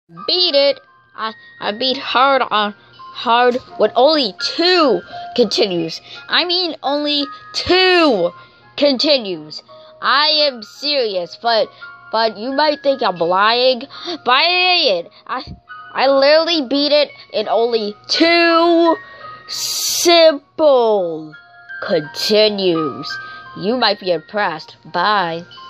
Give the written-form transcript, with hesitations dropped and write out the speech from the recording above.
Beat it. I beat hard with only 2 continues. I mean only 2 continues. I am serious, but you might think I'm lying, but I ain't. I literally beat it in only 2 simple continues. You might be impressed. Bye.